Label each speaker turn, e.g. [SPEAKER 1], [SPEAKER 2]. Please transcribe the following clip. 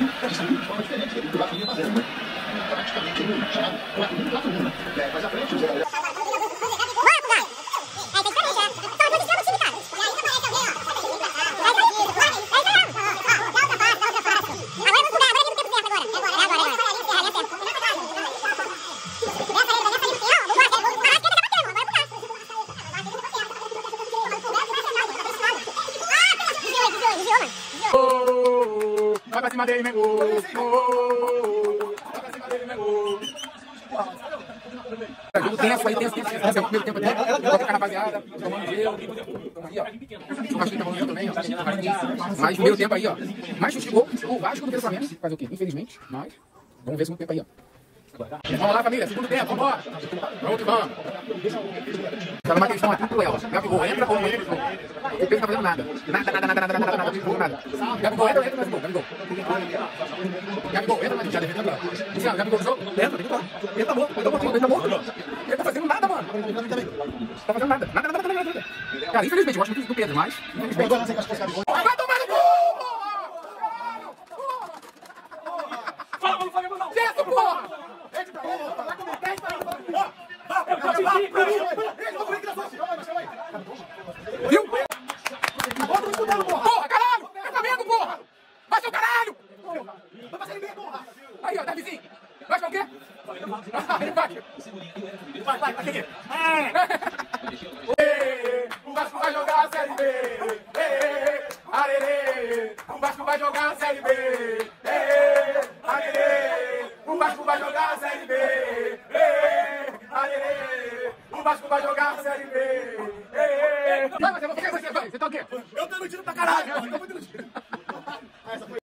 [SPEAKER 1] Vai pra cima dele, Mengo! Vai pra cima dele, Mengo! Tenso aí, tenso. Esse é o primeiro tempo até. Bota a rapaziada, tomando gelo. Aí, ó. O Vasco tá falando também, ó. Mas primeiro tempo aí, ó. Mais chute de gol. O Vasco do pensamento. Fazer o quê? Infelizmente. Mas vamos ver o segundo tempo aí, ó. Vamos lá, família. Segundo tempo, vambora. Vamos que vamos. Tá numa questão aqui pro Léo. Gabigol entra ou não entra no jogo? O Pedro não tá fazendo nada. Nada. Gabigol entra ou entra no jogo? Gabigol entra, mas já defendendo lá. Luciano, Gabigol no jogo? Entra, tem que entrar. Ele tá morto. Ele tá fazendo nada, mano. Tá fazendo nada. Nada. Cara, infelizmente, eu gosto muito do Pedro, mas... Vai tomar no cu! Fala, mano, Flamengo não! Desce, porra! Viu? Porra, caralho! É Flamengo, porra! Vai ser o caralho! Vai passar ninguém, porra! Aí, ó, Davizinho! Vai ser o quê? Vai! Vai, aqui!